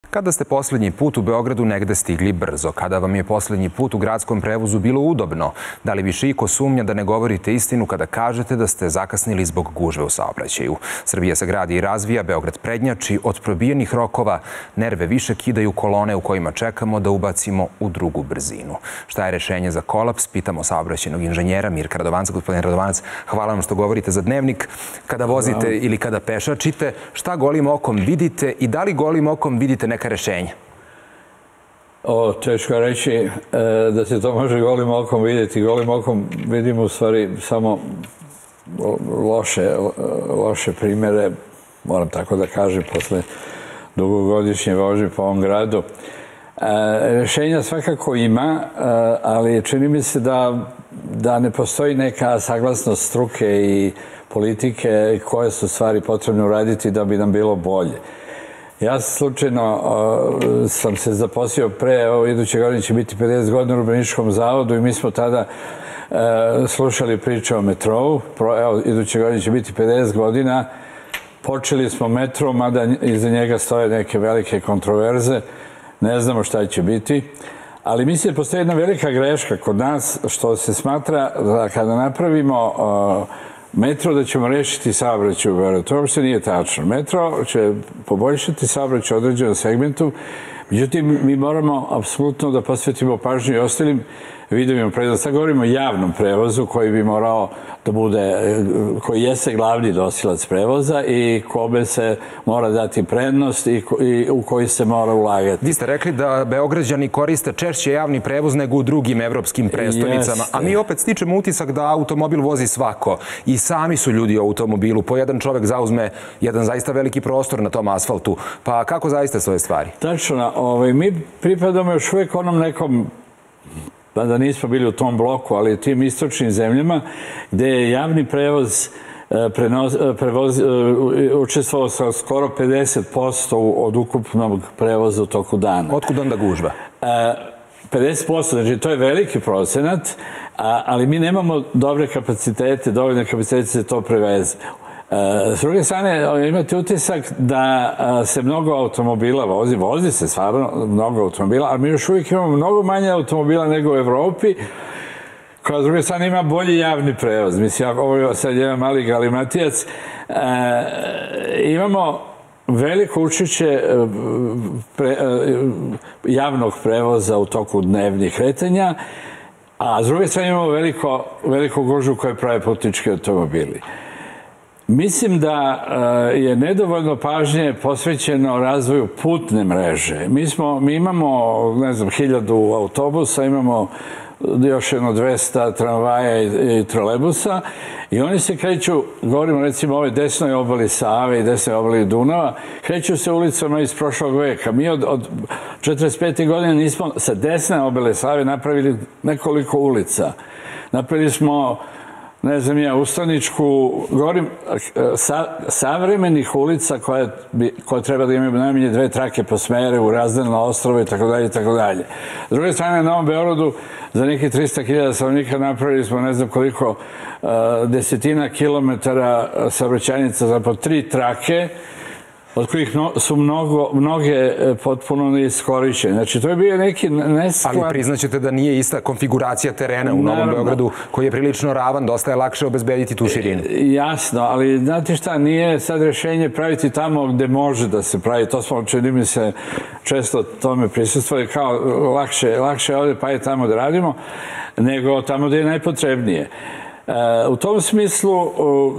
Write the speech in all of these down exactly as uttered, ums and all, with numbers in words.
Kada ste posljednji put u Beogradu negde stigli brzo? Kada vam je posljednji put u gradskom prevozu bilo udobno? Da li više iko sumnja da ne govorite istinu kada kažete da ste zakasnili zbog gužve u saobraćaju? Srbija se gradi i razvija, Beograd prednjači, od probijenih rokova nerve više kidaju kolone u kojima čekamo da ubacimo u drugu brzinu. Šta je rešenje za kolaps? Pitamo saobraćajnog inženjera Mirka Radovanca. Gospodin Radovanac, hvala vam što govorite za Dnevnik. Kada vozite ili kada pešačite, šta golim okom vidite i da li golim okom vidite neka rešenja? O, teško je reći da se to može golim okom vidjeti. Golim okom vidimo u stvari samo loše, loše primjere, moram tako da kažem, posle dugogodišnje vožnje po ovom gradu. Rešenja svakako ima, ali čini mi se da, da ne postoji neka saglasnost struke i politike koje su stvari potrebne uraditi da bi nam bilo bolje. Ja slučajno sam se zaposlio pre, evo iduće godine će biti pedeset godina u Urbanističkom zavodu i mi smo tada slušali priče o metrou. Evo, iduće godine će biti pedeset godina. Počeli smo metro, mada iza njega stoje neke velike kontroverze. Ne znamo šta će biti. Ali mislim da postoji jedna velika greška kod nas što se smatra da kada napravimo metro da ćemo rešiti saobraćaj u Beogradu. To uopšte nije tačno. Metro će poboljšati saobraćaj u određenom segmentu, međutim mi moramo apsolutno da posvetimo pažnju i ostalim vidovima prevoza. Sad govorimo o javnom prevozu koji bi morao da bude, koji jeste glavni nosilac prevoza i kome se mora dati prednost i u koji se mora ulagati. Vi ste rekli da Beograđani koriste češće javni prevoz nego u drugim evropskim prestonicama, a mi opet stičemo utisak da automobil vozi svako i sami su ljudi u automobilu. Po jedan čovek zauzme jedan zaista veliki prostor na tom asfaltu. Pa kako zaista svoje stvari? Tačno, mi pripadamo još uvijek onom nekom, da nismo bili u tom bloku, ali u tim istočnim zemljama, gde je javni prevoz učestvovao sa skoro pedeset posto od ukupnog prevoza u toku dana. Otkud onda gužba? pedeset posto, znači to je veliki procenat, ali mi nemamo dobre kapacitete, dovoljne kapacitete se to preveze. S druge strane, imate utisak da se mnogo automobila vozi, vozi se stvarno mnogo automobila, ali mi još uvijek imamo mnogo manje automobila nego u Evropi, koja s druge strane ima bolji javni prevoz. Mislim, ovo je sad jedan mali galimatijac. Imamo veliko učešće javnog prevoza u toku dnevnih kretanja, a s druge strane imamo veliku gužvu koje prave putnički automobili. Mislim da je nedovoljno pažnje posvećeno razvoju putne mreže. Mi imamo, ne znam, hiljadu autobusa, imamo još jedno dvesta tramvaja i trolejbusa i oni se kreću, govorimo recimo o ovoj desnoj obali Save i desnoj obali Dunava, kreću se ulicama iz prošlog veka. Mi od četrdeset pete godine nismo sa desne obale Save napravili nekoliko ulica. Napravili smo, ne znam ja, Ustaničku, govorim, savremenih ulica koje treba da imaju najmanje dve trake po smere u razdelna ostrova i tako dalje i tako dalje. S druge strane, na Novom Beogradu za nekih trista hiljada stanovnika napravili smo ne znam koliko desetina kilometara saobraćajnica za po tri trake, od kojih su mnoge potpuno neiskorišćene. Znači, to je bio neki nesklad. Ali priznaćete da nije ista konfiguracija terena u Novom Beogradu, koji je prilično ravan, dosta je lakše obezbediti tu širinu. Jasno, ali znate šta, nije sad rešenje praviti tamo gde može da se pravi. To smo, čini mi se, često tome prisustvovali, kao lakše ovde pa je tamo da radimo, nego tamo gde je najpotrebnije. U tom smislu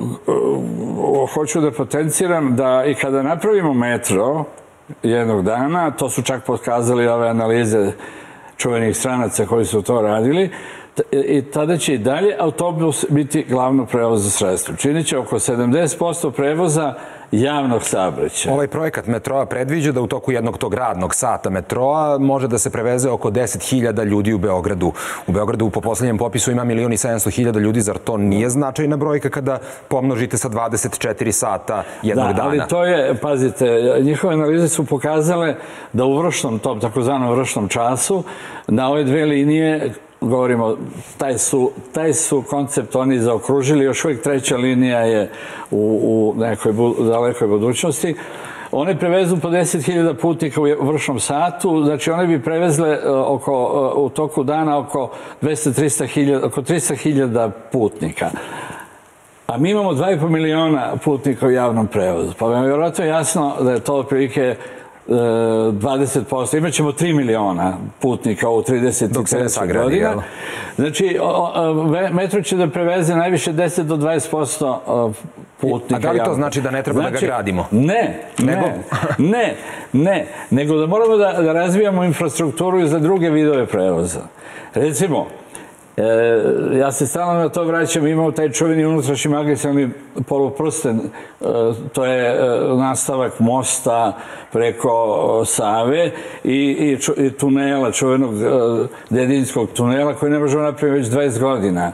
hoću da potenciram da i kada napravimo metro jednog dana, to su čak pokazali ove analize čuvenih stranaca koji su to radili, i tada će i dalje autobus biti glavno prevozno sredstvo. Činit će oko sedamdeset posto prevoza javnog saobraćaja. Ovaj projekat metroa predviđa da u toku jednog tog radnog sata metroa može da se preveze oko deset hiljada ljudi u Beogradu. U Beogradu po poslednjem popisu ima milion i sedamsto hiljada ljudi, zar to nije značajna brojka kada pomnožite sa dvadeset četiri sata jednog dana? Da, ali to je, pazite, njihove analize su pokazale da u vršnom, tom takozvanom vršnom času, na ove dve linije, govorimo, taj su koncept oni zaokružili, još uvijek treća linija je u nekoj dalekoj budućnosti. one prevezu po deset hiljada putnika u vršnom satu, znači one bi prevezle oko, u toku dana oko dvesta do trista hiljada, oko trista hiljada putnika. A mi imamo dva i po miliona putnika u javnom prevozu. Pa vam je vjerojatno jasno da je to otprilike dvadeset posto. Imaćemo tri miliona putnika u trideset godina. Znači, metro će da preveze najviše deset do dvadeset posto putnika. A da li to znači da ne treba da ga gradimo? Ne, ne, ne, ne. Nego da moramo da razvijamo infrastrukturu i za druge vidove prevoza. Recimo, ja se stalno na to vraćam, imamo taj čuveni unutrašnji magistralni poluprsten, to je nastavak mosta preko Save i tunela, čuvenog Dedinjskog tunela koji ne možemo napraviti već dvadeset godina.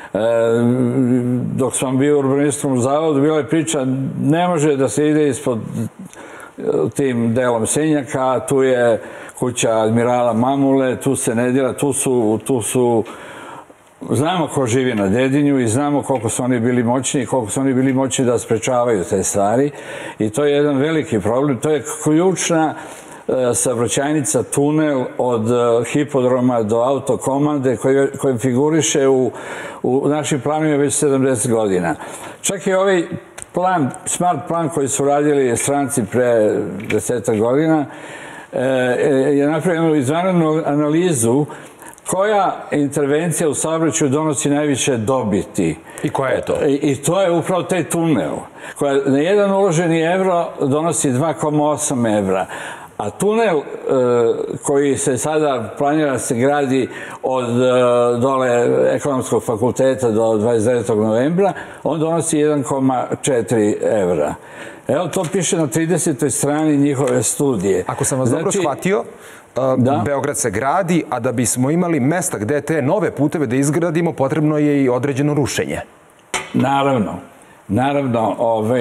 Dok sam bio u urbanističkom zavodu, bila je priča, ne može da se ide ispod tim delom Senjaka, tu je kuća admirala Mamule, tu se ne dira, tu su znamo ko živi na Dedinju i znamo koliko su oni bili moćni i koliko su oni bili moćni da sprečavaju te stvari. I to je jedan veliki problem. To je ključna saobraćajnica, tunel od hipodroma do autokomande koji figuriše u našim planovima već sedamdeset godina. Čak i ovaj plan, smart plan koji su radili stranci pre desetak godina je napravljeno izvanrednu analizu koja intervencija u saobraćaju donosi najviše dobiti. I koja je to? I to je upravo taj tunel, koja na jedan uloženi evro donosi dva zarez osam evra. A tunel koji se sada planira da se gradi od dole Ekonomskog fakulteta do dvadeset devetog novembra, on donosi jedan zarez četiri evra. Evo, to piše na tridesetoj strani njihove studije. Ako sam vas dobro shvatio, Beograd se gradi, a da bismo imali mesta gde te nove puteve da izgradimo, potrebno je i određeno rušenje. Naravno. Naravno,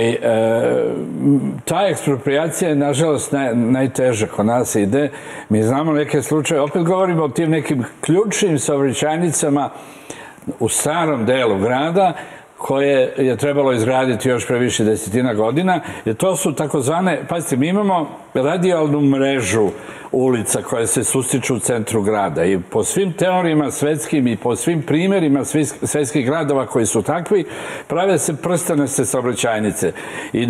ta ekspropriacija je, nažalost, najteža kod nas ide. Mi znamo neke slučaje, opet govorimo o tim nekim ključnim saobraćajnicama u starom delu grada, koje je trebalo izgraditi još pre više desetina godina, jer to su takozvane, pazite, mi imamo radijalnu mrežu ulica koje se sustiču u centru grada i po svim teorijama svetskim i po svim primjerima svetskih gradova koji su takvi, prave se prstenaste saobraćajnice. I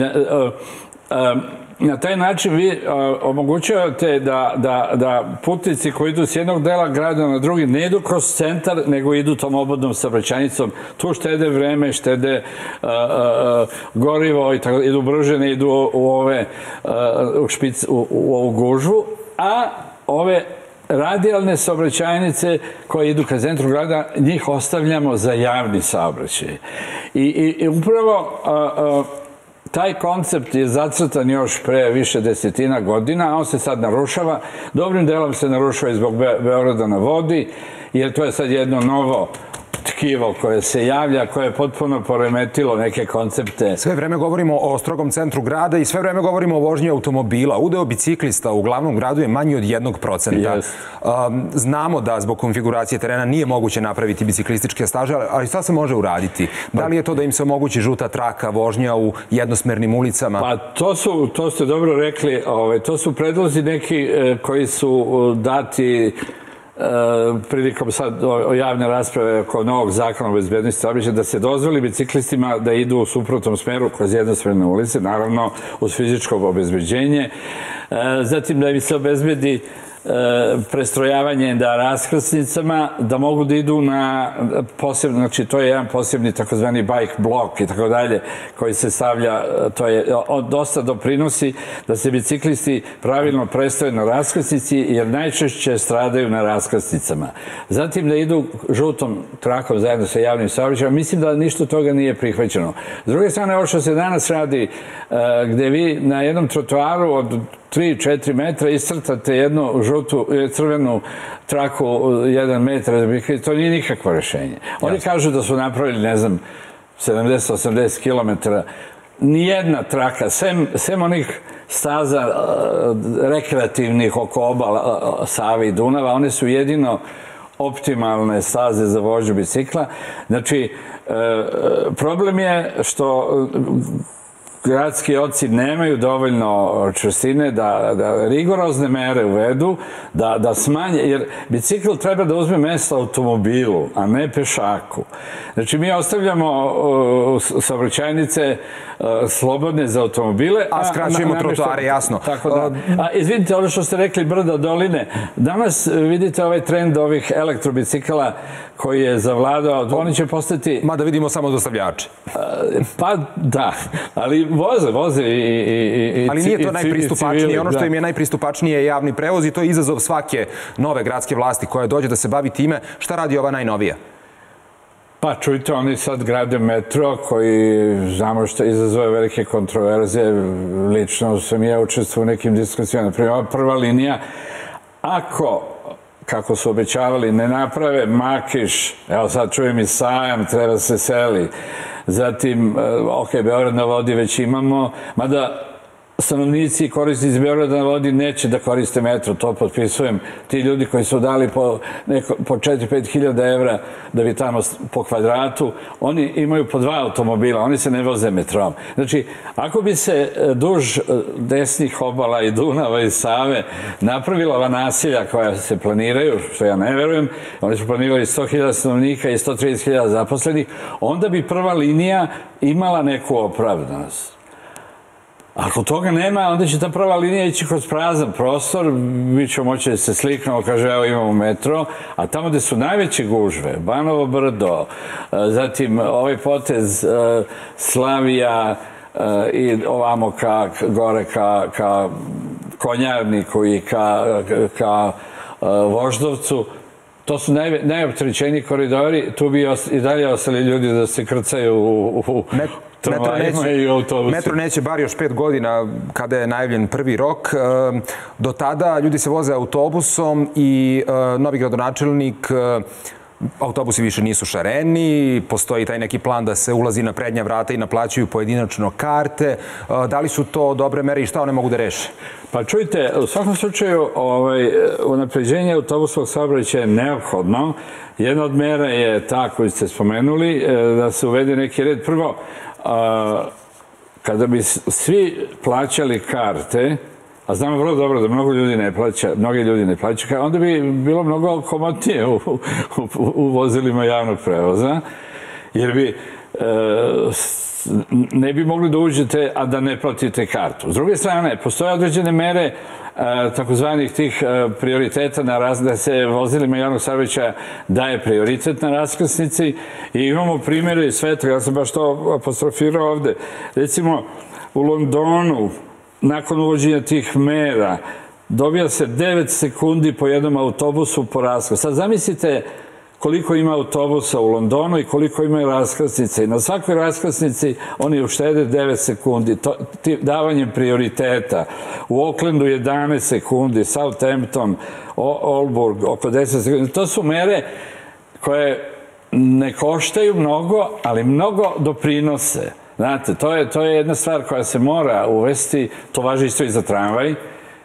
na taj način vi omogućavate da putnici koji idu s jednog dela grada na drugi ne idu kroz centar, nego idu tom obodnom saobraćajnicom. Tu štede vreme, štede gorivo, idu brže, ne idu u ovu gužvu, a ove radijalne saobraćajnice koje idu ka centru grada, njih ostavljamo za javni saobraćaj. I upravo taj koncept je zacrtan još pre više desetina godina, a on se sad narušava. Dobrim delom se narušava i zbog Beograda na vodi, jer to je sad jedno novo tkivo koje se javlja, koje je potpuno poremetilo neke koncepte. Sve vreme govorimo o strogom centru grada i sve vreme govorimo o vožnji automobila. Udeo biciklista u glavnom gradu je manji od jednog procenta. Znamo da zbog konfiguracije terena nije moguće napraviti biciklističke staže, ali šta se može uraditi? Da li je to da im se omogući žuta traka, vožnja u jednosmernim ulicama? Pa to ste dobro rekli. To su predlozi neki koji su dati prilikom sad javne rasprave oko novog zakona o bezbednosti saobraćaja, da se dozvoli biciklistima da idu u suprotnom smeru kroz jednosmerne ulice, naravno uz fizičko obezbeđenje. Zatim da im se obezbedi prestrojavanje na raskrsnicama, da mogu da idu na posebno, znači to je jedan posebni takozvani bike blok i tako dalje, koji se stavlja, to je dosta doprinosi da se biciklisti pravilno prestoje na raskrsnici, jer najčešće stradaju na raskrsnicama. Zatim da idu žutom trakom zajedno sa javnim saobraćajem, mislim da ništa toga nije prihvaćeno. S druge strane, ovo što se danas radi, gde vi na jednom trotoaru od tri do četiri metra iscrtate jednu žutu, crvenu traku jedan metar, to nije nikakvo rešenje. Oni kažu da su napravili, ne znam, sedamdeset do osamdeset kilometara. Nijedna traka, sem onih staza rekreativnih oko obala Save i Dunava, one su jedino optimalne staze za vožnju bicikla. Znači, problem je što gradski oci nemaju dovoljno čvrstine da, da rigorozne mere uvedu, da, da smanje, jer bicikl treba da uzme mesto automobilu, a ne pešaku. Znači, mi ostavljamo uh, saobraćajnice uh, slobodne za automobile. A skraćujemo trotoare, jasno. Tako da. A izvidite, ono što ste rekli, brda, doline, danas vidite ovaj trend ovih elektrobicikala koji je zavladao, oni će postati... Ma da vidimo samo dostavljače. Pa da, ali voze, voze i, i, i ali nije to najpristupačnije. Civili, ono što im je najpristupačnije je javni prevoz i to je izazov svake nove gradske vlasti koja dođe da se bavi time. Šta radi ova najnovija? Pa čujte, oni sad grade metro koji, znamo što izazove velike kontroverze. Lično sam ja učestvovao u nekim diskusijama. Naprimjer, prva linija, ako, kako su obećavali, ne naprave Makiš, evo sad čujem i Sajam, treba se seli. Zatim, ok, Beograd na vodi već imamo, mada stanovnici i korisnici Beograda na vodi neće da koriste metro, to potpisujem. Ti ljudi koji su dali po, neko, po četiri do pet hiljada evra da bi tamo po kvadratu, oni imaju po dva automobila, oni se ne voze metrom. Znači, ako bi se duž desnih obala i Dunava i Save napravila ova nasilja koja se planiraju, što ja ne verujem, oni su planirali sto hiljada stanovnika i sto trideset hiljada zaposlenih, onda bi prva linija imala neku opravdanost. Ako toga nema, onda će ta prva linija ići kroz prazan prostor, mi ćemo moći da se sliknemo, kaže, evo imamo metro, a tamo gde su najveće gužve, Banovo brdo, zatim ovaj potez Slavija i ovamo ka gore ka, ka Konjarniku i ka, ka Voždovcu, to su naj, najopterećeniji koridori, tu bi i dalje ostali ljudi da se krcaju u... u Metro neće, metro neće bar još pet godina kada je najavljen prvi rok. Do tada ljudi se voze autobusom i novi gradonačelnik, autobusi više nisu šareni, postoji taj neki plan da se ulazi na prednja vrata i naplaćuju pojedinačno karte. Da li su to dobre mere i šta one mogu da reše? Pa čujte, u svakom slučaju ovaj, unapređenje autobuskog saobraćaja je neophodno. Jedna od mera je ta koju ste spomenuli, da se uvede neki red. Prvo, kada bi svi plaćali karte, a znamo vrlo dobro da mnogo ljudi ne plaća, mnogi ljudi ne plaćaju, onda bi bilo mnogo komotnije u, u, u vozilima javnog prevoza, jer bi ne bi mogli da uđete, a da ne platite kartu. S druge strane, postoje određene mere takozvanih tih prioriteta na raz, da se vozilima javnog saobraćaja daje prioritet na raskrsnici i imamo primjere iz sveta, ja sam baš to apostrofirao ovde. Recimo, u Londonu, nakon uvođenja tih mera, dobija se devet sekundi po jednom autobusu po raskrsnici. Sad zamislite koliko ima autobusa u Londonu i koliko ima raskrsnice. I na svakoj raskrsnici oni uštede devet sekundi, to, davanjem prioriteta. U Aucklandu jedanaest sekundi, Southampton, Aalborg, oko deset sekundi. To su mere koje ne koštaju mnogo, ali mnogo doprinose. Znate, to je, to je jedna stvar koja se mora uvesti, to važi isto i za tramvaj.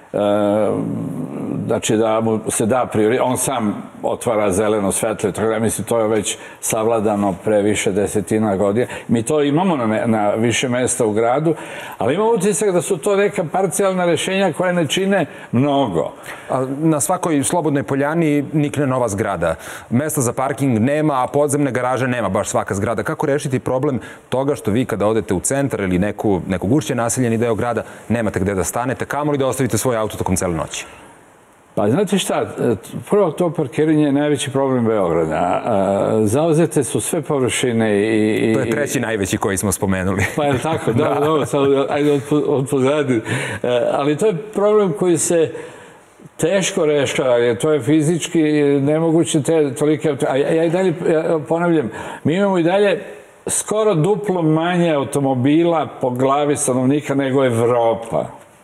Znači da mu se da prioritet, on sam otvara zeleno svetlo, tako da mislim to je već savladano pre više desetina godina. Mi to imamo na, na više mesta u gradu, ali imamo utisak da su to neka parcijalna rešenja koje ne čine mnogo. A na svakoj slobodnoj poljani nikne nova zgrada. Mesta za parking nema, a podzemne garaže nema baš svaka zgrada. Kako rešiti problem toga što vi kada odete u centar ili neku, neku gušće naseljeni deo grada, nemate gde da stanete, kamoli da ostavite svoj auto tokom cele noći? Pa znate šta, prvo to parkiranje je najveći problem Beograda. Zauzete su sve površine i... To je treći najveći koji smo spomenuli. Pa je tako, dobro, dobro, sad ajde odpozadi. Ali to je problem koji se teško rešava, jer to je fizički nemoguće te tolike... A ja i dalje ponavljam, mi imamo i dalje skoro duplo manje automobila po glavi stanovnika nego Evropa.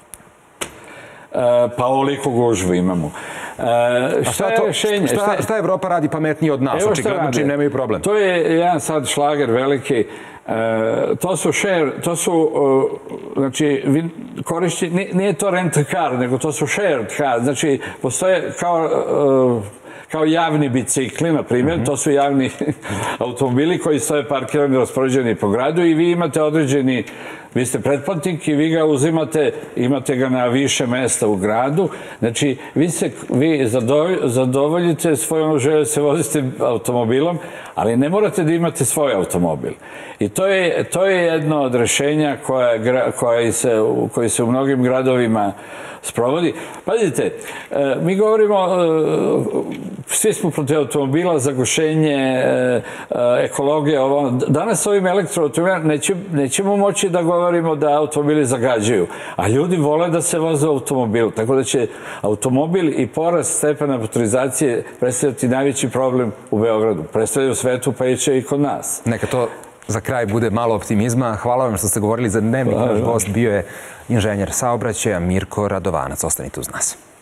Pa ovoliko gužvu imamo. Šta je rešenje? Šta Evropa radi pametnije od nas? Očigledno čim nemaju problem. To je jedan sad šlager veliki. To su share, to su, znači, korišći, nije to rent car, nego to su shared car. Znači, postoje kao... kao javni bicikli, na primjer, to su javni automobili koji stoje parkirani, raspoređeni po gradu i vi imate određeni Vi ste pretplatnik i vi ga uzimate, imate ga na više mesta u gradu. Znači, vi, se, vi zadovoljite svoju želju da se vozite automobilom, ali ne morate da imate svoj automobil. I to je, to je jedno od rešenja koja, koja se, koji se u mnogim gradovima sprovodi. Pazite, mi govorimo, svi smo protiv automobila, zagušenje, ekologija. Danas ovim elektroautomobilima nećemo moći da govorimo da automobili zagađuju, a ljudi vole da se voze u automobilu. Tako da će automobil i porast stepena motorizacije predstavljati najveći problem u Beogradu. Predstavljaju u svetu, pa i će i kod nas. Neka to za kraj bude malo optimizma. Hvala vam što ste govorili za Dnevnik. Naš gost bio je inženjer saobraćaja Mirko Radovanac. Ostanite uz nas.